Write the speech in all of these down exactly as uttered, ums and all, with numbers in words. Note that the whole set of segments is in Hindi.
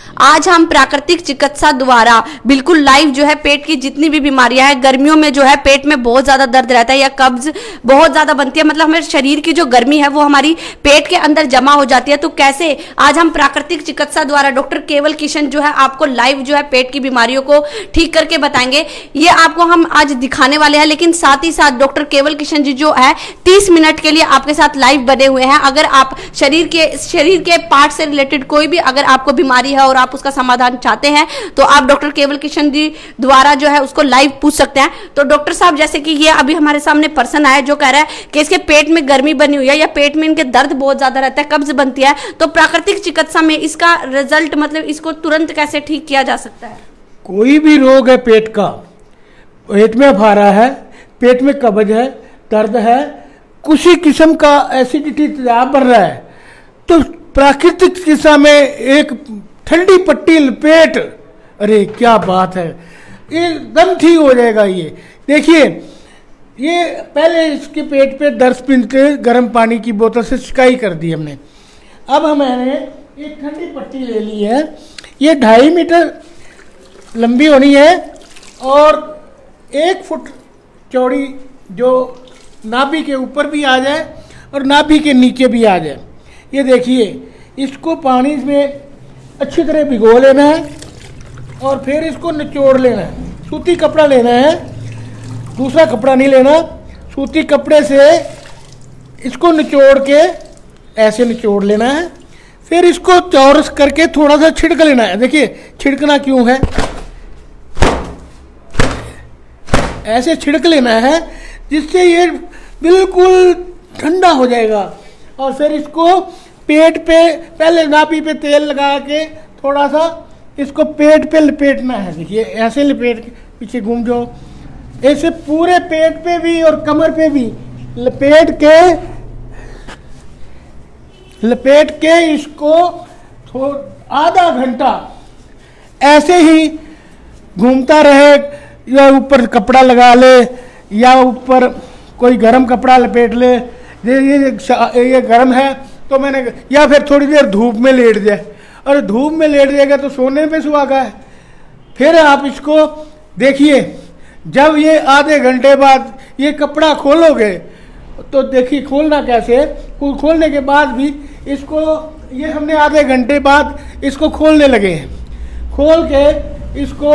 आज हम प्राकृतिक चिकित्सा द्वारा बिल्कुल लाइव जो है पेट की जितनी भी बीमारियां हैं, गर्मियों में जो है पेट में बहुत ज्यादा दर्द रहता है या कब्ज बहुत ज्यादा बनती है, मतलब हमारे शरीर की जो गर्मी है वो हमारी पेट के अंदर जमा हो जाती है, तो कैसे आज हम प्राकृतिक चिकित्सा द्वारा डॉक्टर केवल किशन जो है आपको लाइव जो है पेट की बीमारियों को ठीक करके बताएंगे। ये आपको हम आज दिखाने वाले हैं, लेकिन साथ ही साथ डॉक्टर केवल किशन जी जो है तीस मिनट के लिए आपके साथ लाइव बने हुए हैं। अगर आप शरीर के शरीर के पार्ट से रिलेटेड कोई भी अगर आपको बीमारी है और आप उसका समाधान चाहते हैं तो आप डॉक्टर केवल किशन जी द्वारा जो है उसको लाइव पूछ सकते हैं। तो डॉक्टर साहब, जैसे कि ये अभी हमारे सामने पर्सन आया जो कह रहा है कि इसके पेट में गर्मी बनी हुई है या पेट में इनके दर्द बहुत ज्यादा रहता है, कब्ज बनती है, तो प्राकृतिक चिकित्सा में इसका रिजल्ट मतलब इसको तुरंत कैसे ठीक किया जा सकता है? कोई भी रोग है पेट का, पेट में फारा है, पेट में कब्ज है, दर्द है, किसी किस्म का एसिडिटी तेजाब बन रहा है, तो प्राकृतिक चिकित्सा में एक ठंडी पट्टी लपेट, अरे क्या बात है, एकदम ठीक हो जाएगा। ये देखिए, ये पहले इसके पेट पे दस मिनट गर्म पानी की बोतल से सिकाई कर दी हमने। अब हमने एक ठंडी पट्टी ले ली है, ये ढाई मीटर लंबी होनी है और एक फुट चौड़ी, जो नाभि के ऊपर भी आ जाए और नाभि के नीचे भी आ जाए। ये देखिए, इसको पानी में अच्छी तरह भिगो लेना है और फिर इसको निचोड़ लेना है। सूती कपड़ा लेना है, दूसरा कपड़ा नहीं लेना, सूती कपड़े से इसको निचोड़ के ऐसे निचोड़ लेना है। फिर इसको चौरस करके थोड़ा सा छिड़क लेना है। देखिए छिड़कना क्यों है, ऐसे छिड़क लेना है जिससे ये बिल्कुल ठंडा हो जाएगा। और फिर इसको पेट पे, पहले नाभि पे तेल लगा के थोड़ा सा इसको पेट पे लपेटना है। देखिए ऐसे लपेट के पीछे घूम जाओ, ऐसे पूरे पेट पे भी और कमर पे भी लपेट के लपेट के इसको आधा घंटा ऐसे ही घूमता रहे, या ऊपर कपड़ा लगा ले या ऊपर कोई गर्म कपड़ा लपेट ले। ये ये ये गर्म है तो मैंने, या फिर थोड़ी देर धूप में लेट जाए, और धूप में लेट जाएगा तो सोने पे सुहागा है। फिर आप इसको देखिए, जब ये आधे घंटे बाद ये कपड़ा खोलोगे तो देखिए खोलना कैसे, खोलने के बाद भी इसको, ये हमने आधे घंटे बाद इसको खोलने लगे हैं, खोल के इसको,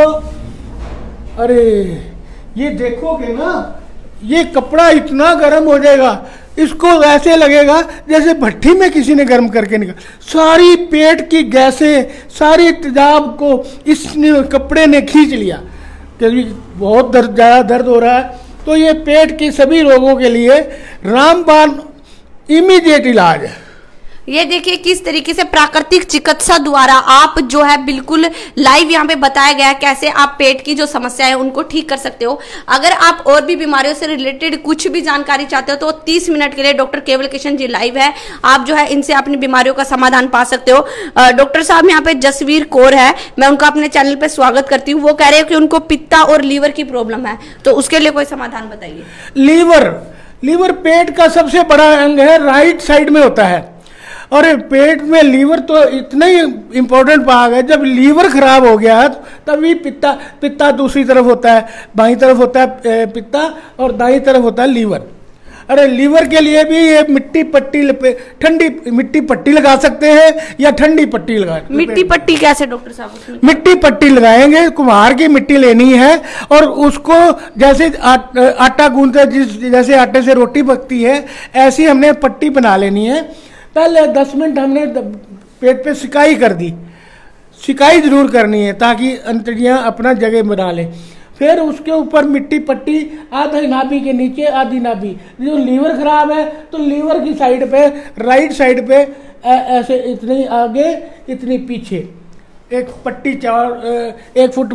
अरे ये देखोगे ना, ये कपड़ा इतना गर्म हो जाएगा, इसको ऐसे लगेगा जैसे भट्टी में किसी ने गर्म करके निकाल, सारी पेट की गैसें, सारी तेजाब को इस कपड़े ने खींच लिया। क्योंकि बहुत दर्द, ज़्यादा दर्द हो रहा है, तो ये पेट के सभी रोगों के लिए रामबाण इमीडिएट इलाज है। ये देखिए किस तरीके से प्राकृतिक चिकित्सा द्वारा आप जो है बिल्कुल लाइव यहाँ पे बताया गया है कैसे आप पेट की जो समस्या है उनको ठीक कर सकते हो। अगर आप और भी बीमारियों से रिलेटेड कुछ भी जानकारी चाहते हो तो तीस मिनट के लिए डॉक्टर केवल किशन जी लाइव है, आप जो है इनसे अपनी बीमारियों का समाधान पा सकते हो। डॉक्टर साहब यहाँ पे जसवीर कौर है, मैं उनका अपने चैनल पे स्वागत करती हूँ। वो कह रहे हैं कि उनको पित्ता और लीवर की प्रॉब्लम है, तो उसके लिए कोई समाधान बताइए। लीवर लीवर पेट का सबसे बड़ा अंग है, राइट साइड में होता है, और पेट में लीवर तो इतना ही इम्पोर्टेंट भाग है। जब लीवर खराब हो गया तभी पित्ता पित्ता दूसरी तरफ होता है, बाईं तरफ होता है पित्ता और दाईं तरफ होता है लीवर। अरे लीवर के लिए भी ये मिट्टी पट्टी, ठंडी मिट्टी पट्टी लगा सकते हैं या ठंडी पट्टी लगा। मिट्टी पट्टी कैसे डॉक्टर साहब? मिट्टी पट्टी लगाएंगे, कुम्हार की मिट्टी लेनी है और उसको जैसे आ, आटा गूंथते, जिस जैसे आटे से रोटी पकती है ऐसी हमने पट्टी बना लेनी है। पहले दस मिनट हमने पेट पे सिकाई कर दी, सिकाई जरूर करनी है ताकि अंतड़ियाँ अपना जगह बना लें। फिर उसके ऊपर मिट्टी पट्टी, आधी नाभि के नीचे आधी नाभि, जो लीवर खराब है तो लीवर की साइड पे, राइट साइड पे ऐसे इतनी आगे इतनी पीछे एक पट्टी, चार एक फुट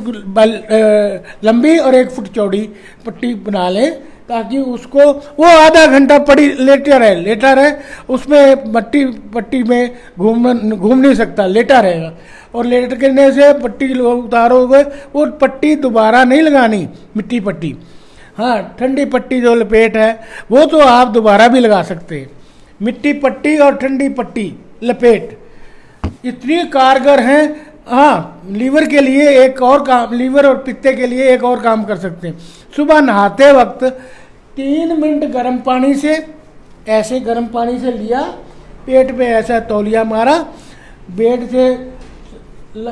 लंबी और एक फुट चौड़ी पट्टी बना लें ताकि उसको वो आधा घंटा पड़ी लेटा रहे लेटा रहे उसमें मट्टी पट्टी में घूम घूम नहीं सकता, लेटा रहेगा। और लेट करने से पट्टी उतारोगे वो पट्टी दोबारा नहीं लगानी, मिट्टी पट्टी। हाँ, ठंडी पट्टी जो लपेट है वो तो आप दोबारा भी लगा सकते हैं। मिट्टी पट्टी और ठंडी पट्टी लपेट इतनी कारगर हैं, हाँ, लीवर के लिए एक और काम, लीवर और पित्ते के लिए एक और काम कर सकते हैं। सुबह नहाते वक्त तीन मिनट गर्म पानी से, ऐसे गर्म पानी से लिया, पेट पे ऐसा तौलिया मारा, बेड से ल...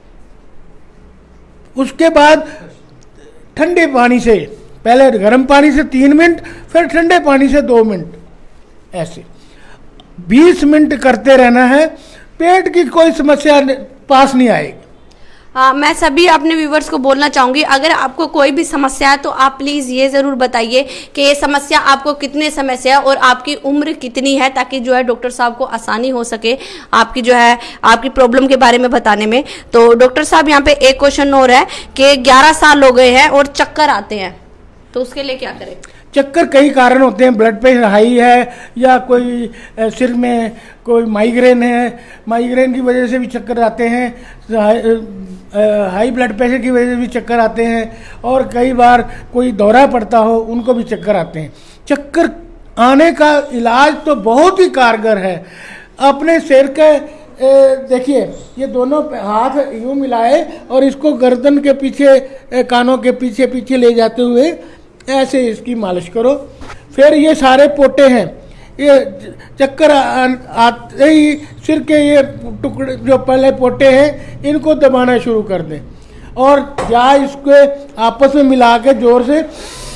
उसके बाद ठंडे पानी से, पहले गर्म पानी से तीन मिनट, फिर ठंडे पानी से दो मिनट, ऐसे बीस मिनट करते रहना है। पेट की कोई समस्या पास नहीं आएगी। हाँ, मैं सभी अपने व्यूवर्स को बोलना चाहूंगी, अगर आपको कोई भी समस्या है तो आप प्लीज़ ये ज़रूर बताइए कि ये समस्या आपको कितने समय से है और आपकी उम्र कितनी है, ताकि जो है डॉक्टर साहब को आसानी हो सके आपकी जो है आपकी प्रॉब्लम के बारे में बताने में। तो डॉक्टर साहब, यहाँ पे एक क्वेश्चन और है कि ग्यारह साल हो गए हैं और चक्कर आते हैं, तो उसके लिए क्या करें? चक्कर कई कारण होते हैं, ब्लड प्रेशर हाई है या कोई सिर में कोई माइग्रेन है, माइग्रेन की वजह से भी चक्कर आते हैं, हाई ब्लड प्रेशर की वजह से भी चक्कर आते हैं, और कई बार कोई दौरा पड़ता हो उनको भी चक्कर आते हैं। चक्कर आने का इलाज तो बहुत ही कारगर है। अपने सिर के देखिए, ये दोनों हाथ यूं मिलाए और इसको गर्दन के पीछे, कानों के पीछे पीछे ले जाते हुए ऐसे इसकी मालिश करो। फिर ये सारे पोटे हैं, ये चक्कर आते ही सिर के ये टुकड़े जो पहले पोटे हैं इनको दबाना शुरू कर दें, और या इसको आपस में मिला के जोर से,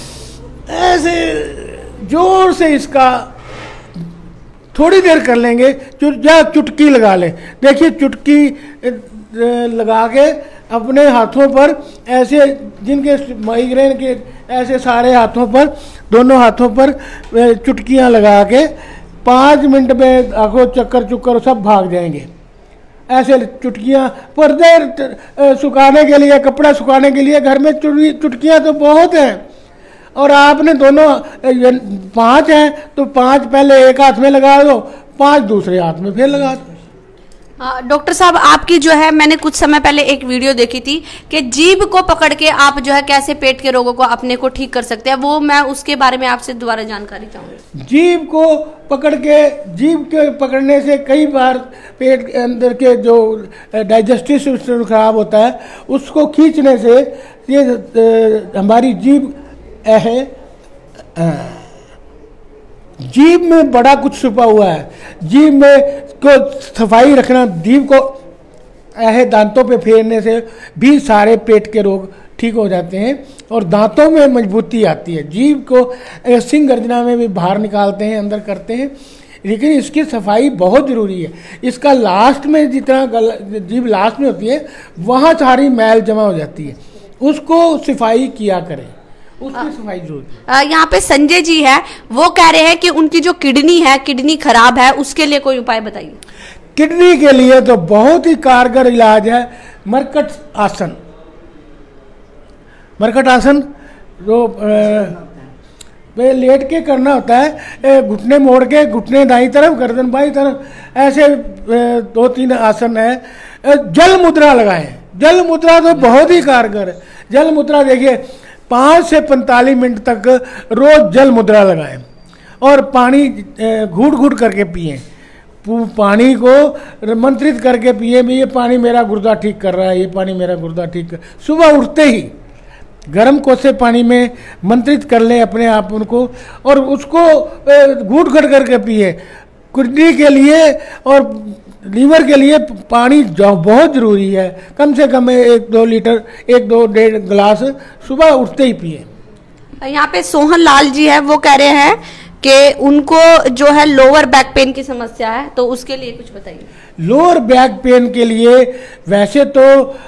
ऐसे जोर से इसका थोड़ी देर कर लेंगे, या चुटकी लगा लें। देखिए, चुटकी लगा के अपने हाथों पर ऐसे, जिनके माइग्रेन के ऐसे सारे हाथों पर, दोनों हाथों पर चुटकियां लगा के पाँच मिनट में आंखों चक्कर चुक्कर सब भाग जाएंगे। ऐसे चुटकियां, पर्दे सुखाने के लिए, कपड़ा सुखाने के लिए घर में चुटकियां तो बहुत हैं, और आपने दोनों पांच हैं तो पांच पहले एक हाथ में लगा दो, पांच दूसरे हाथ में फिर लगा दो। डॉक्टर साहब, आपकी जो है, मैंने कुछ समय पहले एक वीडियो देखी थी कि जीभ को पकड़ के आप जो है कैसे पेट के रोगों को अपने को ठीक कर सकते हैं, वो मैं उसके बारे में आपसे दोबारा जानकारी चाहूंगी। जीभ को पकड़ के, जीभ के पकड़ने से कई बार पेट के अंदर के जो डाइजेस्टिव सिस्टम खराब होता है उसको खींचने से ये हमारी जीभ है, जीभ में बड़ा कुछ छुपा हुआ है। जीभ में को सफाई रखना, जीभ को ऐसे दांतों पे फेरने से भी सारे पेट के रोग ठीक हो जाते हैं और दांतों में मजबूती आती है। जीभ को सिंह गर्जना में भी बाहर निकालते हैं, अंदर करते हैं, लेकिन इसकी सफाई बहुत ज़रूरी है। इसका लास्ट में जितना जीभ लास्ट में होती है वहाँ सारी मैल जमा हो जाती है, उसको सफाई किया करें, उसकी सफाई जरूरी। यहाँ पे संजय जी है, वो कह रहे हैं कि उनकी जो किडनी है, किडनी खराब है, उसके लिए कोई उपाय बताइए। किडनी के लिए तो बहुत ही कारगर इलाज है मरकट आसन। मरकट आसन जो वे लेट के करना होता है, घुटने मोड़ के, घुटने दाईं तरफ, गर्दन बाईं तरफ, ऐसे दो तीन आसन है। जल मुद्रा लगाएं, जल मुद्रा तो बहुत ही कारगर है। जल मुद्रा देखिए, पाँच से पैंतालीस मिनट तक रोज जल मुद्रा लगाएं और पानी घूट घूट करके पिएं। पानी को मंत्रित करके पिए भी, ये पानी मेरा गुर्दा ठीक कर रहा है, ये पानी मेरा गुर्दा ठीक कर। सुबह उठते ही गर्म कोसे पानी में मंत्रित कर लें अपने आप उनको, और उसको घूट घूट करके पिए। किडनी के लिए और लीवर के लिए पानी बहुत ज़रूरी है। कम से कम एक दो लीटर, एक दो डेढ़ गिलास सुबह उठते ही पिए। यहाँ पे सोहन लाल जी है, वो कह रहे हैं कि उनको जो है लोअर बैक पेन की समस्या है, तो उसके लिए कुछ बताइए। लोअर बैक पेन के लिए वैसे तो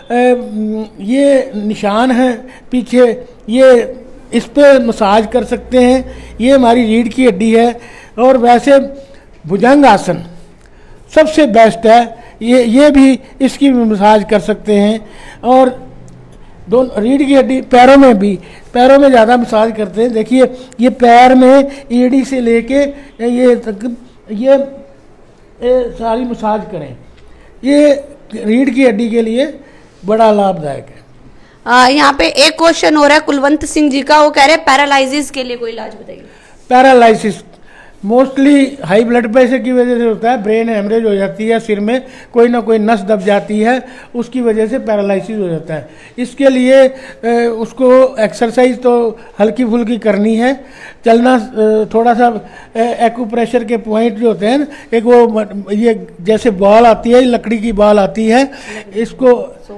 ये निशान है पीछे, ये इस पे मसाज कर सकते हैं, ये हमारी रीढ़ की हड्डी है। और वैसे भुजंग आसन सबसे बेस्ट है, ये ये भी इसकी मसाज कर सकते हैं। और दोनों रीढ़ की हड्डी, पैरों में भी, पैरों में ज़्यादा मसाज करते हैं। देखिए, ये पैर में एड़ी से लेके ये तक ये, ये सारी मसाज करें, ये रीढ़ की हड्डी के लिए बड़ा लाभदायक है। यहाँ पे एक क्वेश्चन हो रहा है कुलवंत सिंह जी का, वो कह रहे हैं पैरालिसिस के लिए कोई इलाज बताइए। Paralysis mostly high blood pressure की वजह से होता है, ब्रेन हेमरेज हो जाती है, सिर में कोई ना कोई नस दब जाती है, उसकी वजह से पैरालिसिस हो जाता है। इसके लिए उसको एक्सरसाइज तो हल्की फुल्की करनी है, चलना, थोड़ा सा एक्यूप्रेशर के पॉइंट जो होते हैं, एक वो ये जैसे बॉल आती है, लकड़ी की बॉल आती है, इसको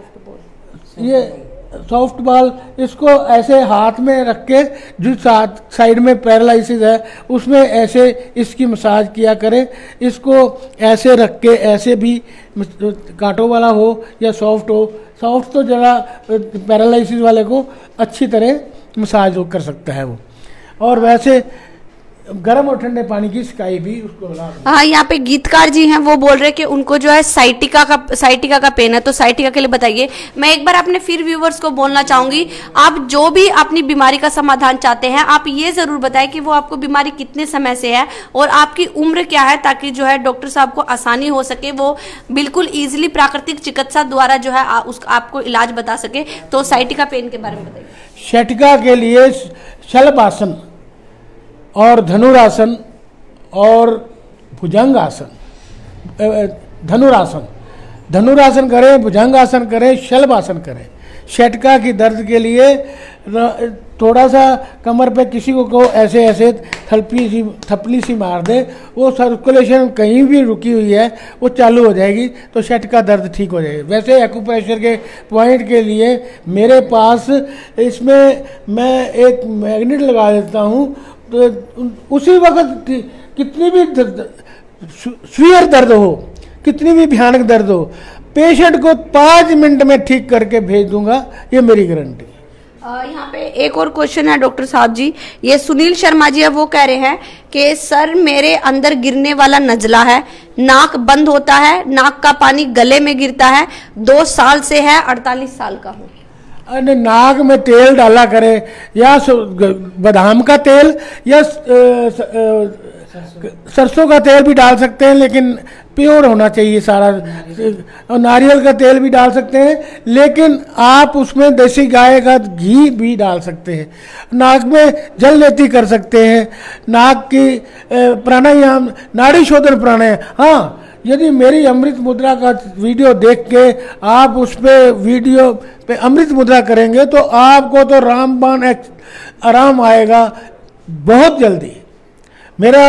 ये सॉफ्ट बॉल, इसको ऐसे हाथ में रख के जो साइड में पैरालिसिस है उसमें ऐसे इसकी मसाज किया करें। इसको ऐसे रख के ऐसे भी कांटों वाला हो या सॉफ्ट हो, सॉफ्ट तो जरा पैरालिसिस वाले को अच्छी तरह मसाज कर सकता है वो। और वैसे गर्म और ठंडे पानी की सिकाई भी उसको लगा। हाँ, यहाँ पे गीतकार जी हैं, वो बोल रहे हैं कि उनको जो है साइटिका का साइटिका का पेन है, तो साइटिका के लिए बताइए। मैं एक बार अपने फिर व्यूवर्स को बोलना चाहूंगी, आप जो भी अपनी बीमारी का समाधान चाहते हैं, आप ये जरूर बताएं कि वो आपको बीमारी कितने समय से है और आपकी उम्र क्या है, ताकि जो है डॉक्टर साहब को आसानी हो सके, वो बिल्कुल ईजिली प्राकृतिक चिकित्सा द्वारा जो है उस आपको इलाज बता सके। तो साइटिका पेन के बारे में बताइए। साइटिका के लिए शलभासन और धनुरासन और भुजंगासन, धनुरासन धनुरासन करें, भुजंगासन करें, शलभासन करें। साइटिका की दर्द के लिए थोड़ा सा कमर पे किसी को को ऐसे ऐसे थलपी सी थपली सी मार दे, वो सर्कुलेशन कहीं भी रुकी हुई है वो चालू हो जाएगी, तो साइटिका दर्द ठीक हो जाएगी। वैसे एक्यूप्रेशर के पॉइंट के लिए मेरे पास इसमें मैं एक मैग्नेट लगा देता हूँ, तो उसी वक्त कितनी भी सीवियर दर्द हो, कितनी भी भयानक दर्द हो, पेशेंट को पाँच मिनट में ठीक करके भेज दूंगा, ये मेरी गारंटी। यहाँ पे एक और क्वेश्चन है डॉक्टर साहब जी, ये सुनील शर्मा जी है, वो कह रहे हैं कि सर मेरे अंदर गिरने वाला नजला है, नाक बंद होता है, नाक का पानी गले में गिरता है, दो साल से है, अड़तालीस साल का हूँ। अरे नाक में तेल डाला करे, या बादाम का तेल या सरसों का तेल भी डाल सकते हैं, लेकिन प्योर होना चाहिए सारा, और नारियल का तेल भी डाल सकते हैं, लेकिन आप उसमें देसी गाय का घी भी डाल सकते हैं। नाक में जल लेती कर सकते हैं, नाक की प्राणायाम, नाड़ी शोधन प्राणायाम। हाँ, यदि मेरी अमृत मुद्रा का वीडियो देख के आप उस पर वीडियो पे अमृत मुद्रा करेंगे तो आपको तो रामबाण आराम आएगा बहुत जल्दी। मेरा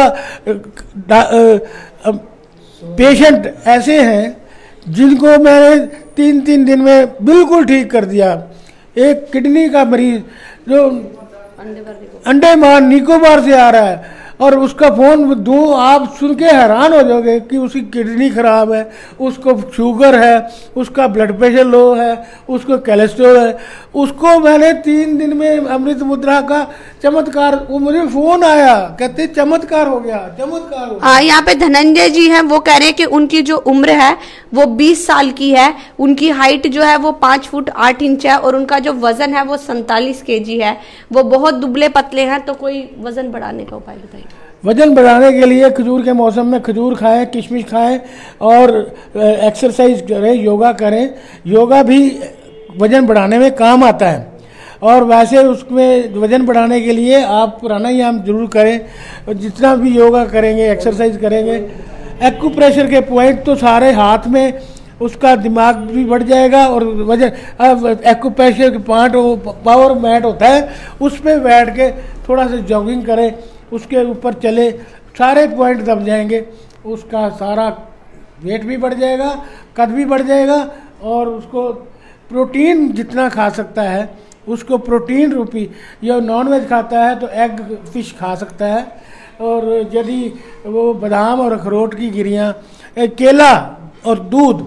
पेशेंट ऐसे हैं जिनको मैंने तीन तीन दिन में बिल्कुल ठीक कर दिया। एक किडनी का मरीज जो अंडमान निकोबार से आ रहा है, और उसका फोन दो आप सुन के हैरान हो जाओगे कि उसकी किडनी खराब है, उसको शुगर है, उसका ब्लड प्रेशर लो है, उसको कोलेस्ट्रॉल है। उसको मैंने तीन दिन में अमृत मुद्रा का चमत्कार, वो मुझे फोन आया, कहते चमत्कार हो गया, चमत्कार हो गया। यहाँ पे धनंजय जी हैं, वो कह रहे हैं कि उनकी जो उम्र है वो बीस साल की है, उनकी हाइट जो है वो पाँच फुट आठ इंच है, और उनका जो वजन है वो सैंतालीस केजी है, वो बहुत दुबले पतले हैं, तो कोई वजन बढ़ाने का उपाय बताइए। वजन बढ़ाने के लिए खजूर के मौसम में खजूर खाएं, किशमिश खाएं, और एक्सरसाइज करें, योगा करें। योगा भी वजन बढ़ाने में काम आता है, और वैसे उसमें वजन बढ़ाने के लिए आप प्राणायाम जरूर करें, जितना भी योगा करेंगे, एक्सरसाइज करेंगे। एक्यूप्रेशर के पॉइंट तो सारे हाथ में, उसका दिमाग भी बढ़ जाएगा, और वजन एक्यूप्रेशर के पॉइंट पावर मैट होता है, उस पर बैठ के थोड़ा सा जॉगिंग करें, उसके ऊपर चले, सारे पॉइंट दब जाएंगे, उसका सारा वेट भी बढ़ जाएगा, कद भी बढ़ जाएगा, और उसको प्रोटीन जितना खा सकता है उसको प्रोटीन रूपी, या नॉन वेज खाता है तो एग फिश खा सकता है, और यदि वो बादाम और अखरोट की गिरियाँ, केला और दूध।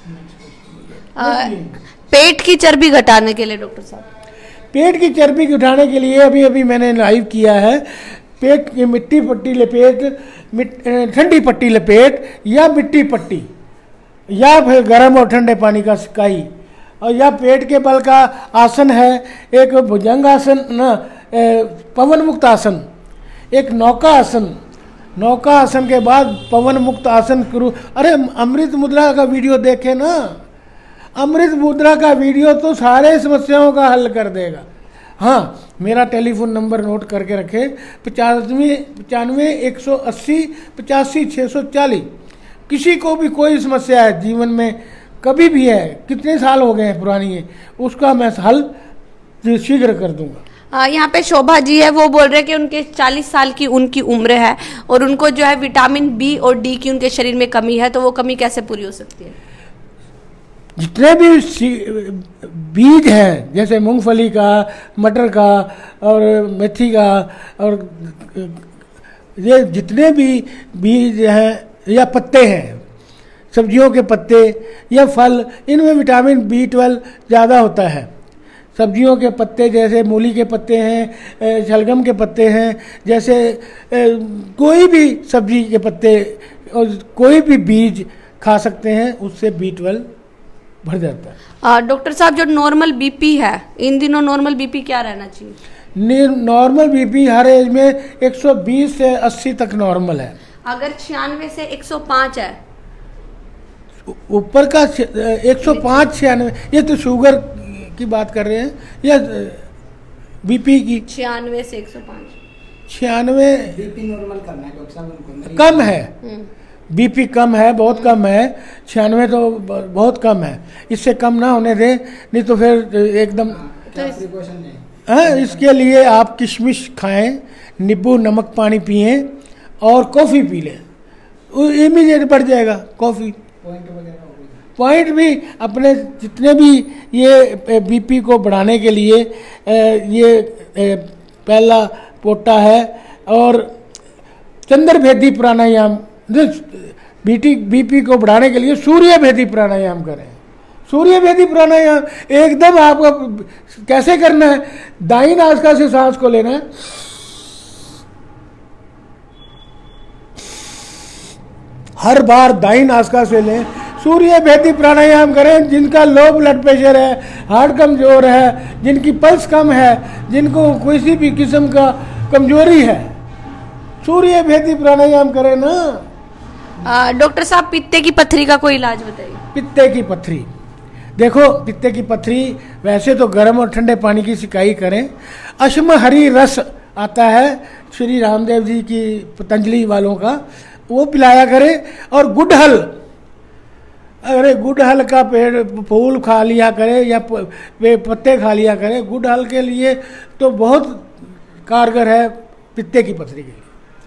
पेट की चर्बी घटाने के लिए डॉक्टर साहब, पेट की चर्बी घटाने के लिए अभी अभी मैंने लाइव किया है। पेट की मिट्टी पट्टी लपेट, ठंडी पट्टी लपेट, या मिट्टी पट्टी, या फिर गर्म और ठंडे पानी का सिकाई, और या पेट के बल का आसन है, एक भुजंगासन न पवन मुक्त आसन, एक नौका आसन, नौका आसन के बाद पवन मुक्त आसन करूँ। अरे अमृत मुद्रा का वीडियो देखे ना, अमृत मुद्रा का वीडियो तो सारे समस्याओं का हल कर देगा। हाँ, मेरा टेलीफोन नंबर नोट करके रखे, पचानवे पचानवे एक सौ अस्सी पचासी छः सौ चालीस। किसी को भी कोई समस्या है जीवन में, कभी भी है, कितने साल हो गए हैं पुरानी है, उसका मैं हल शीघ्र कर दूंगा। यहाँ पे शोभा जी है, वो बोल रहे हैं कि उनके चालीस साल की उनकी उम्र है और उनको जो है विटामिन बी और डी की उनके शरीर में कमी है, तो वो कमी कैसे पूरी हो सकती है? जितने भी बीज हैं, जैसे मूंगफली का, मटर का और मेथी का, और ये जितने भी बीज हैं या पत्ते हैं, सब्जियों के पत्ते या फल, इनमें विटामिन बी ट्वेल्व ज़्यादा होता है। सब्जियों के पत्ते जैसे मूली के पत्ते हैं, शलगम के पत्ते हैं, जैसे कोई भी सब्जी के पत्ते और कोई भी बीज खा सकते हैं, उससे बी ट्वेल्व भर जाता है। डॉक्टर साहब, जो नॉर्मल बीपी है, इन दिनों नॉर्मल बीपी क्या रहना चाहिए? नॉर्मल बीपी हर एज में एक सौ बीस से अस्सी तक नॉर्मल है। अगर छियानवे से एक सौ पाँच है, ऊपर का एक सौ पाँच छियानवे, ये तो शुगर की बात कर रहे हैं या बीपी की? छियानवे से एक सौ पाँच, छियानवे बीपी नॉर्मल करना है, कम है, बीपी कम है, बहुत कम है, छियानवे तो बहुत कम है, इससे कम ना होने दें, नहीं तो फिर एकदम प्रिकॉशन है। हाँ, इसके लिए आप किशमिश खाएं, नींबू नमक पानी पिएं और कॉफ़ी पी लें, इमीडिएट बढ़ जाएगा कॉफ़ी। पॉइंट वगैरह पॉइंट भी अपने जितने भी ये बीपी को बढ़ाने के लिए ये पहला पोटा है, और चंद्रभेदी प्राणायाम, बीटी बीपी को बढ़ाने के लिए सूर्य भेदी प्राणायाम करें। सूर्य भेदी प्राणायाम एकदम आपको कैसे करना है? दाहिनी नासिका से सांस को लेना है, हर बार दाहिनी नासिका से लें, सूर्य भेदी प्राणायाम करें। जिनका लो ब्लड प्रेशर है, हार्ट कमजोर है, जिनकी पल्स कम है, जिनको किसी भी किस्म का कमजोरी है, सूर्य भेदी प्राणायाम करें ना। डॉक्टर साहब, पित्ते की पथरी का कोई इलाज बताइए। पित्ते की पथरी, देखो पित्ते की पथरी वैसे तो गर्म और ठंडे पानी की सिकाई करें। अश्महरी रस आता है श्री रामदेव जी की पतंजलि वालों का, वो पिलाया करें। और गुड़हल, अरे गुड़हल का पेड़ फूल खा लिया करें या पत्ते खा लिया करें, गुड़हल के लिए तो बहुत कारगर है पित्ते की पथरी के लिए।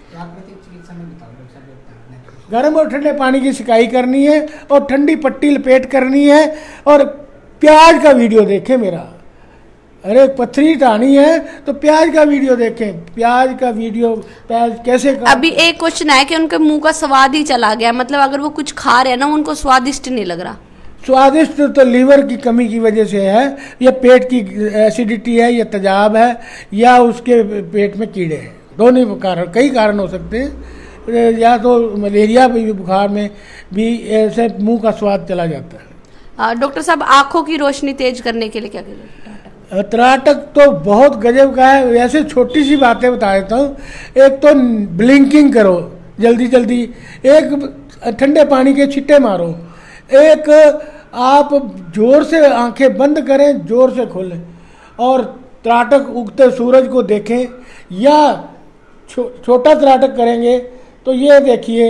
गर्म और ठंडे पानी की सिकाई करनी है और ठंडी पट्टी लपेट करनी है, और प्याज का वीडियो देखें मेरा। अरे पथरी हटानी है तो प्याज का वीडियो देखें, प्याज का वीडियो, प्याज कैसे कर... अभी एक क्वेश्चन है कि उनके मुंह का स्वाद ही चला गया, मतलब अगर वो कुछ खा रहे हैं ना, उनको स्वादिष्ट नहीं लग रहा। स्वादिष्ट तो लीवर की कमी की वजह से है, या पेट की एसिडिटी है, या तेजाब है, या उसके पेट में कीड़े हैं, दोनों कारण, कई कारण हो सकते हैं। या तो मलेरिया भी, बुखार में भी ऐसे मुंह का स्वाद चला जाता है। डॉक्टर साहब, आंखों की रोशनी तेज करने के लिए क्या करें? त्राटक तो बहुत गजब का है। वैसे छोटी सी बातें बता देता हूँ। एक तो ब्लिंकिंग करो जल्दी जल्दी, एक ठंडे पानी के छिट्टे मारो, एक आप जोर से आंखें बंद करें, जोर से खोलें, और त्राटक उगते सूरज को देखें। या छो, छोटा त्राटक करेंगे तो ये देखिए,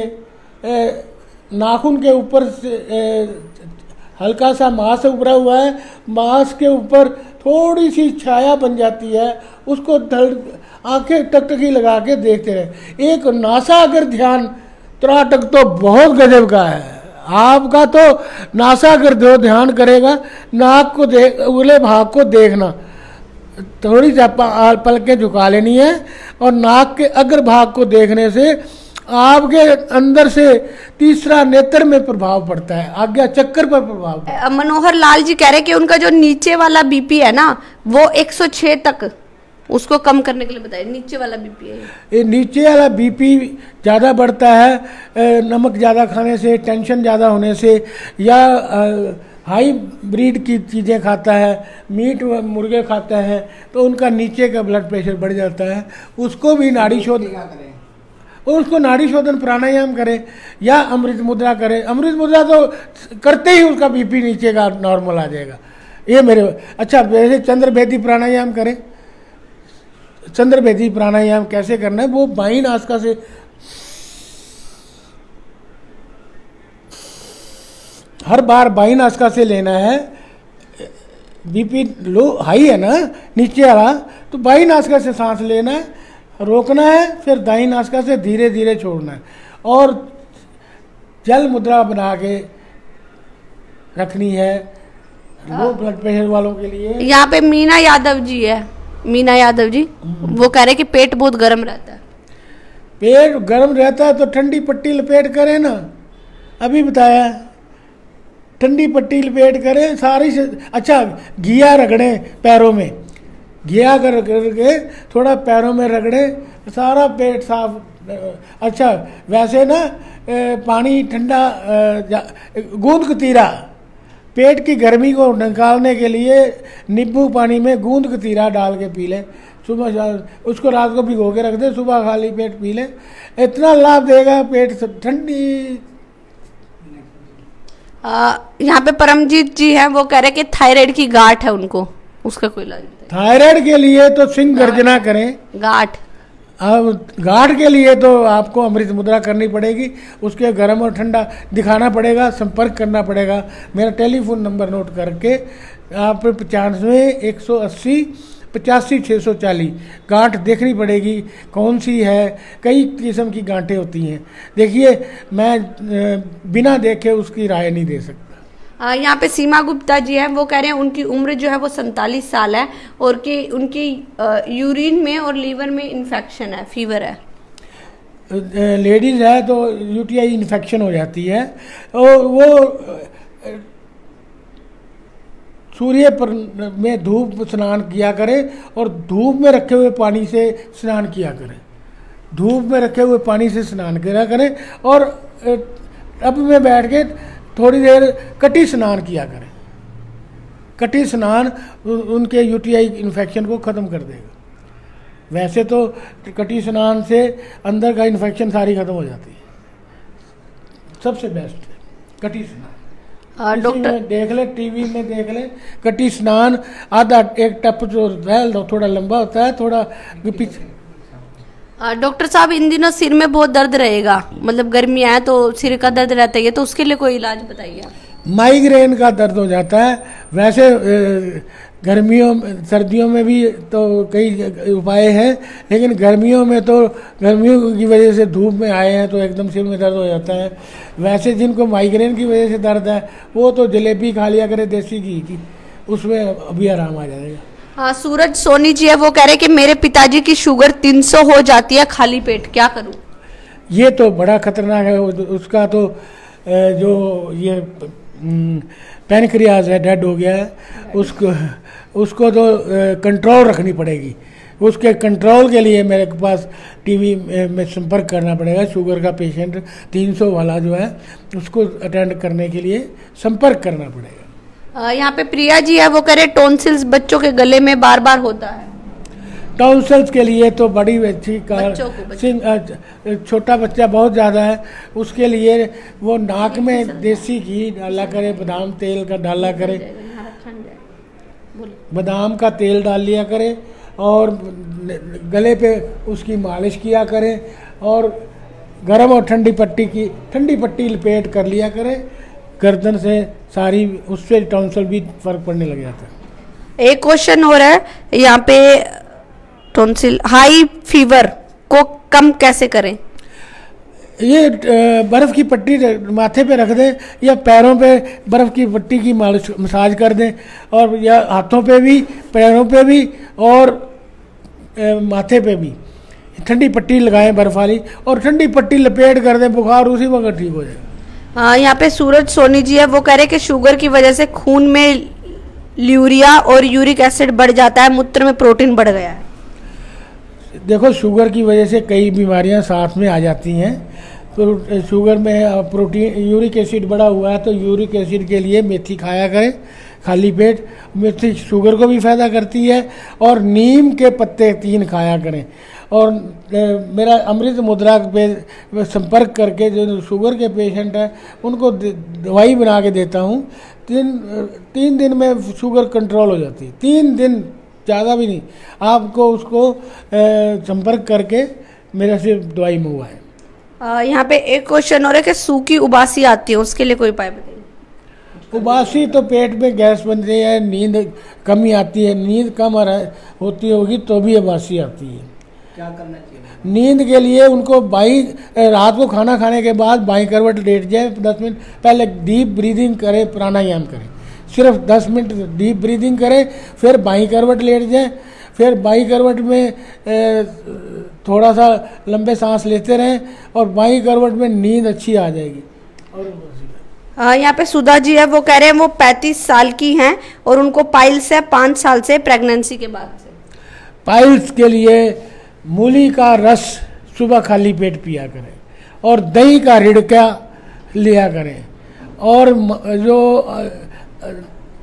नाखून के ऊपर से ए, हल्का सा मांस उभरा हुआ है, मांस के ऊपर थोड़ी सी छाया बन जाती है, उसको आंखें टकटकी लगा के देखते रहे। एक नासागर ध्यान त्राटक तो बहुत गजब का है। आपका तो नासागर जो ध्यान करेगा, नाक को देख, उगले भाग को देखना, थोड़ी सी पलकें झुका लेनी है, और नाक के अग्र भाग को देखने से आपके अंदर से तीसरा नेत्र में प्रभाव पड़ता है, आज्ञा चक्कर पर प्रभाव पड़ता है। मनोहर लाल जी कह रहे हैं कि उनका जो नीचे वाला बीपी है ना, वो एक सौ छह तक, उसको कम करने के लिए बताइए। नीचे वाला बीपी है, ये नीचे वाला बीपी ज़्यादा बढ़ता है नमक ज़्यादा खाने से, टेंशन ज़्यादा होने से, या हाई ब्रीड की चीज़ें खाता है, मीट मुर्गे खाता है, तो उनका नीचे का ब्लड प्रेशर बढ़ जाता है। उसको भी नाड़ी शोधन, और उसको नाड़ी शोधन प्राणायाम करें या अमृत मुद्रा करें। अमृत मुद्रा तो करते ही उसका बीपी नीचे का नॉर्मल आ जाएगा। ये मेरे अच्छा, वैसे चंद्रभेदी प्राणायाम करें, चंद्रभेदी प्राणायाम कैसे करना है, वो बाईं नासिका से हर बार बाईं नासिका से लेना है। बीपी लो हाई है ना नीचे वाला, तो बाईं नासिका से सांस लेना है, रोकना है, फिर दाईं नासिका से धीरे धीरे छोड़ना है और जल मुद्रा बना के रखनी है लो ब्लड प्रेशर वालों के लिए। यहाँ पे मीना यादव जी है, मीना यादव जी वो कह रहे कि पेट बहुत गर्म रहता है। पेट गर्म रहता है तो ठंडी पट्टी लपेट करें ना, अभी बताया ठंडी पट्टी लपेट करें सारी से। अच्छा घिया रगड़ें पैरों में, घिया कर करके थोड़ा पैरों में रगड़ें, सारा पेट साफ। अच्छा वैसे ना पानी ठंडा गूंद कतीरा, पेट की गर्मी को निकालने के लिए नींबू पानी में गूंद कतीरा डाल के पी लें सुबह शाम, उसको रात को भिगो के रख दें, सुबह खाली पेट पी लें, इतना लाभ देगा पेट ठंडी। यहाँ पे परमजीत जी हैं, वो कह रहे कि थायराइड की गांठ है उनको, उसका कोई इलाज बताइए। थायराइड के लिए तो सिंह गर्जना करें। गांठ अब गांठ के लिए तो आपको अमृत मुद्रा करनी पड़ेगी, उसके गर्म और ठंडा दिखाना पड़ेगा, संपर्क करना पड़ेगा। मेरा टेलीफोन नंबर नोट करके आप पचानवे एक सौ अस्सी पचासी छः सौ चालीस गांठ देखनी पड़ेगी कौन सी है। कई किस्म की गांठें होती हैं, देखिए मैं बिना देखे उसकी राय नहीं दे सकता। यहाँ पे सीमा गुप्ता जी हैं, वो कह रहे हैं उनकी उम्र जो है वो सैंतालीस साल है और कि उनकी यूरिन में और लीवर में इन्फेक्शन है, फीवर है। लेडीज है तो यूटीआई इन्फेक्शन हो जाती है और वो सूर्य पर में धूप स्नान किया करें और धूप में रखे हुए पानी से स्नान किया करें, धूप में रखे हुए पानी से स्नान किया करें और टब में बैठ के थोड़ी देर कटी स्नान किया करें। कटी स्नान उनके यूटीआई इन्फेक्शन को ख़त्म कर देगा। वैसे तो कटी स्नान से अंदर का इन्फेक्शन सारी ख़त्म हो जाती है, सबसे बेस्ट है कटी स्नान। डॉक्टर देख ले, टीवी में देख ले, कटी स्नान आधा एक टप जो होता है थोड़ा लंबा होता है, थोड़ा पीछे। डॉक्टर साहब इन दिनों सिर में बहुत दर्द रहेगा, मतलब गर्मी आए तो सिर का दर्द रहता है, तो उसके लिए कोई इलाज बताइए। माइग्रेन का दर्द हो जाता है, वैसे गर्मियों सर्दियों में भी तो कई उपाय हैं, लेकिन गर्मियों में तो गर्मियों की वजह से धूप में आए हैं तो एकदम सिर में दर्द हो जाता है। वैसे जिनको माइग्रेन की वजह से दर्द है वो तो जलेबी खा लिया करे देसी घी की, उसमें अभी आराम आ जाएगा। हाँ सूरज सोनी जी है, वो कह रहे कि मेरे पिताजी की शुगर तीन सौ हो जाती है खाली पेट, क्या करूं? ये तो बड़ा खतरनाक है, उसका तो जो ये पैनक्रियाज है डेड हो गया है, उसको उसको तो कंट्रोल रखनी पड़ेगी। उसके कंट्रोल के लिए मेरे पास टीवी में संपर्क करना पड़ेगा। शुगर का पेशेंट तीन सौ वाला जो है उसको अटेंड करने के लिए संपर्क करना पड़ेगा। यहाँ पे प्रिया जी है, वो कह रहे टॉन्सिल्स बच्चों के गले में बार बार होता है। टॉन्सिल्स के लिए तो बड़ी अच्छी कार, छोटा बच्चा बहुत ज़्यादा है उसके लिए वो नाक में देसी घी डाला करे, बादाम तेल का डाला करे, बादाम का तेल डाल लिया करे और गले पे उसकी मालिश किया करें और गर्म और ठंडी पट्टी की ठंडी पट्टी लपेट कर लिया करें गर्दन से सारी, उससे टॉन्सिल भी फर्क पड़ने लग जाता है। एक क्वेश्चन हो रहा है यहाँ पे, टॉन्सिल हाई फीवर को कम कैसे करें? ये बर्फ़ की पट्टी माथे पे रख दें या पैरों पे बर्फ़ की पट्टी की मालिश मसाज कर दें, और या हाथों पे भी, पैरों पे भी और माथे पे भी ठंडी पट्टी लगाएं बर्फ़ वाली और ठंडी पट्टी लपेट कर दें, बुखार उसी वक्त ठीक हो जाएगा। हाँ यहाँ पे सूरज सोनी जी है, वो कह रहे कि शुगर की वजह से खून में यूरिया और यूरिक एसिड बढ़ जाता है, मूत्र में प्रोटीन बढ़ गया है। देखो शुगर की वजह से कई बीमारियां साथ में आ जाती हैं, तो शुगर में प्रोटीन यूरिक एसिड बढ़ा हुआ है तो यूरिक एसिड के लिए मेथी खाया करें खाली पेट। मेथी शुगर को भी फ़ायदा करती है और नीम के पत्ते तीन खाया करें। और मेरा अमृत मुद्रा पे संपर्क करके जो शुगर के पेशेंट हैं उनको दवाई बना के देता हूँ, तीन तीन दिन में शुगर कंट्रोल हो जाती है, तीन दिन ज़्यादा भी नहीं, आपको उसको अ, संपर्क करके मेरे से दवाई मंगवाएं। अ, यहाँ पे एक क्वेश्चन हो रहा है कि सूखी उबासी आती है, उसके लिए कोई उपाय बताइए। उबासी तो पेट में गैस बनती है, नींद कमी आती है, नींद कम आ रहा- होती होगी तो भी उबासी आती है। क्या करना चाहिए? नींद के लिए उनको बाई रात को खाना खाने के बाद बाई करवट लेट जाए, दस मिनट पहले डीप ब्रीदिंग करें, प्राणायाम करें, सिर्फ दस मिनट डीप ब्रीदिंग करें, फिर बाई करवट लेट जाए, फिर बाई करवट में ए, थोड़ा सा लंबे सांस लेते रहें और बाई करवट में नींद अच्छी आ जाएगी। और अ, यहाँ पे सुधा जी है, वो कह रहे हैं वो पैंतीस साल की हैं और उनको पाइल्स है पाँच साल से प्रेगनेंसी के बाद से। पाइल्स के लिए मूली का रस सुबह खाली पेट पिया करें और दही का रिड़का लिया करें और म- जो अ, अ,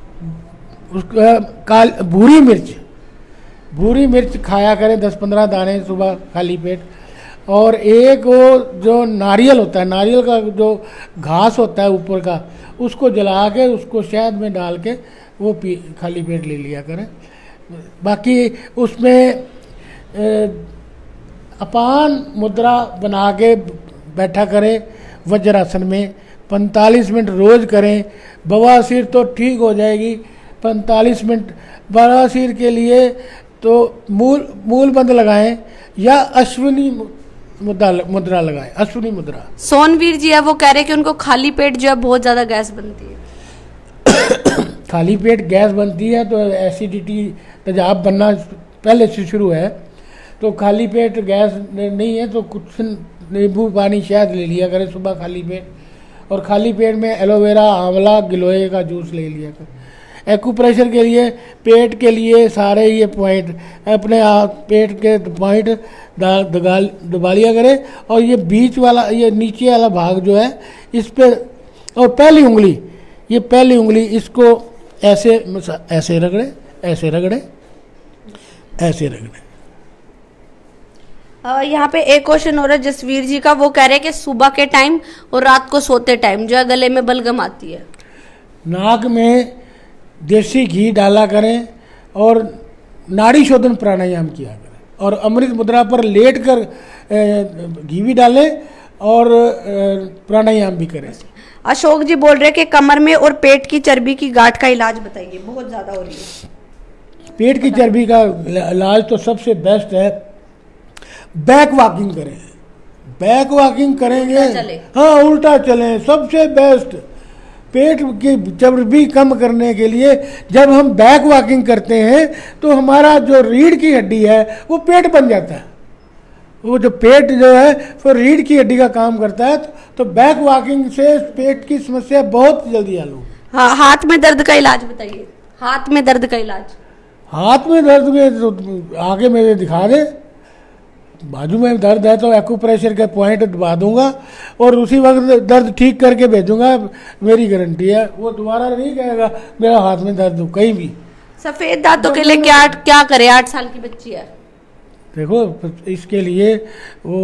उसका काल भूरी मिर्च भूरी मिर्च खाया करें दस पंद्रह दाने सुबह खाली पेट। और एक वो जो नारियल होता है, नारियल का जो घास होता है ऊपर का, उसको जला के उसको शहद में डाल के वो पी खाली पेट ले लिया करें। बाकी उसमें अ, अपान मुद्रा बना के बैठा करें वज्रासन में, पैंतालीस मिनट रोज करें। बवासीर तो ठीक हो जाएगी पैंतालीस मिनट। बवासीर के लिए तो मूल मूल बंद लगाएं या अश्विनी मुद्रा मुद्रा लगाएं, अश्विनी मुद्रा। सोनवीर जी है, वो कह रहे हैं कि उनको खाली पेट जो है बहुत ज्यादा गैस बनती है। खाली पेट गैस बनती है तो एसिडिटी तेजाब बनना पहले से शुरू है, तो खाली पेट गैस नहीं है तो कुछ नींबू पानी शहद ले लिया करें सुबह खाली पेट। और खाली पेट में एलोवेरा, आंवला, गिलोय का जूस ले लिया करें। एक्यूप्रेशर के लिए, पेट के लिए सारे ये पॉइंट अपने आप पेट के पॉइंट दबा दबा लिया करें और ये बीच वाला, ये नीचे वाला भाग जो है इस पे, और पहली उंगली, ये पहली उंगली इसको ऐसे ऐसे रगड़े, ऐसे रगड़े, ऐसे रगड़े। अ, यहाँ पे एक क्वेश्चन हो रहा है जसवीर जी का, वो कह रहे हैं कि सुबह के टाइम और रात को सोते टाइम जो है गले में बलगम आती है। नाक में देसी घी डाला करें और नाड़ी शोधन प्राणायाम किया करें और अमृत मुद्रा पर लेट कर घी भी डालें और प्राणायाम भी करें। अशोक जी बोल रहे हैं कि कमर में और पेट की चर्बी की गांठ का इलाज बताइए, बहुत ज्यादा हो रही है। पेट की चर्बी का इलाज तो सबसे बेस्ट है, बैक वॉकिंग करें। बैक वॉकिंग करेंगे, हाँ उल्टा चलें, सबसे बेस्ट। पेट की चर्बी कम करने के लिए जब हम बैक वॉकिंग करते हैं तो हमारा जो रीढ़ की हड्डी है वो पेट बन जाता है। वो जो पेट जो है वो रीढ़ की हड्डी का काम करता है, तो बैक वॉकिंग से पेट की समस्या बहुत जल्दी हल होगी। हाँ, हाथ में दर्द का इलाज बताइए, हाथ में दर्द का इलाज। हाथ में दर्द में तो आगे मेरे दिखा दे, बाजू में दर्द है तो एक्यूप्रेशर के पॉइंट दबा दूंगा और उसी वक्त दर्द ठीक करके भेजूंगा, मेरी गारंटी है। वो दोबारा नहीं कहेगा मेरा हाथ में दर्द हो कहीं भी। सफेद दांतों के लिए क्या क्या करें, आठ साल की बच्ची है। देखो इसके लिए वो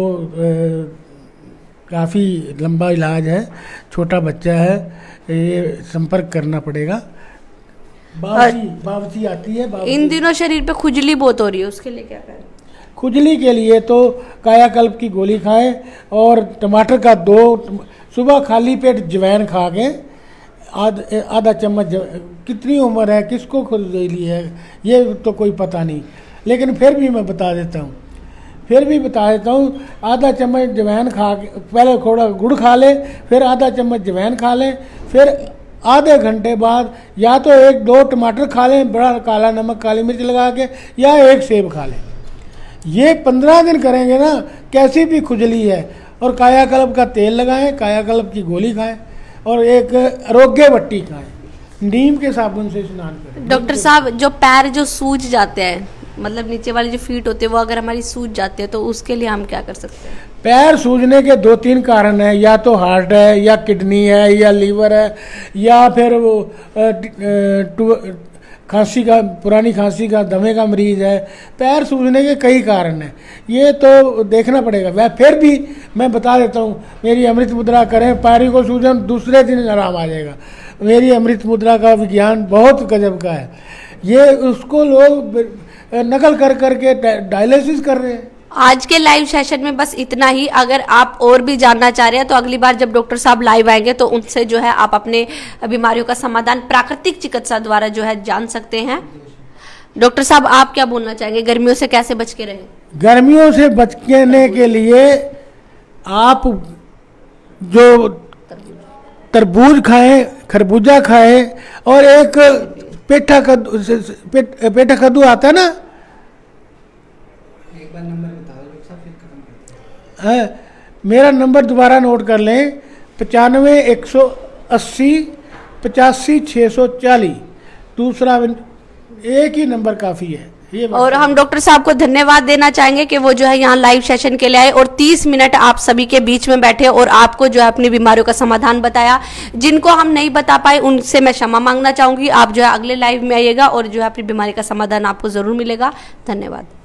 काफ़ी लंबा इलाज है, छोटा बच्चा है, ये संपर्क करना पड़ेगा। बावसी बावसी आती है, बावसी। इन दिनों शरीर पे खुजली बहुत हो रही है, उसके लिए क्या करें? खुजली के लिए तो कायाकल्प की गोली खाएं और टमाटर का दो सुबह खाली पेट जवैन खा के आध आधा चम्मच, कितनी उम्र है, किसको खुजली है ये तो कोई पता नहीं, लेकिन फिर भी मैं बता देता हूँ फिर भी बता देता हूँ आधा चम्मच जवैन खा के पहले थोड़ा गुड़ खा ले, फिर आधा चम्मच जवैन खा लें, फिर आधे घंटे बाद या तो एक दो टमाटर खा लें बड़ा काला नमक काली मिर्च लगा के, या एक सेब खा लें। ये पंद्रह दिन करेंगे ना, कैसी भी खुजली है। और कायाकल्प का तेल लगाएं, कायाकल्प की गोली खाएं और एक आरोग्य बट्टी खाएं, नीम के साबुन से स्नान करें। डॉक्टर साहब, जो पैर जो सूज जाते हैं, मतलब नीचे वाली जो फीट होती है वो अगर हमारी सूज जाती है तो उसके लिए हम क्या कर सकते हैं? पैर सूजने के दो तीन कारण हैं, या तो हार्ट है, या किडनी है, या लीवर है, या फिर वो खांसी का, पुरानी खांसी का, दमे का मरीज है। पैर सूजने के कई कारण हैं, ये तो देखना पड़ेगा। वह फिर भी मैं बता देता हूँ, मेरी अमृत मुद्रा करें, पैरों को सूजन दूसरे दिन आराम आ जाएगा। मेरी अमृत मुद्रा का विज्ञान बहुत गजब का है। ये उसको लोग नकल कर करके डायलिसिस कर रहे हैं। आज के लाइव सेशन में बस इतना ही। अगर आप और भी जानना चाह रहे हैं तो अगली बार जब डॉक्टर साहब लाइव आएंगे तो उनसे जो है आप अपने बीमारियों का समाधान प्राकृतिक चिकित्सा द्वारा जो है जान सकते हैं। डॉक्टर साहब आप क्या बोलना चाहेंगे, गर्मियों से कैसे बच के रहें? गर्मियों से बचने के लिए आप जो तरबूज खाएं, खरबूजा खाएं और एक पेठा कद्दू पेट, पेठा कद्दू आता है ना, एक बार नंबर बता दो डॉक्टर साहब, फिर खत्म करते हैं। है, मेरा नंबर दोबारा नोट कर लें, पचानवे एक सौ अस्सी पचासी छः सौ चालीस। दूसरा एक ही नंबर काफ़ी है ये। और हम डॉक्टर साहब को धन्यवाद देना चाहेंगे कि वो जो है यहाँ लाइव सेशन के लिए आए और तीस मिनट आप सभी के बीच में बैठे और आपको जो है अपनी बीमारियों का समाधान बताया। जिनको हम नहीं बता पाए उनसे मैं क्षमा मांगना चाहूंगी। आप जो है अगले लाइव में आइएगा और जो है अपनी बीमारी का समाधान आपको जरूर मिलेगा। धन्यवाद।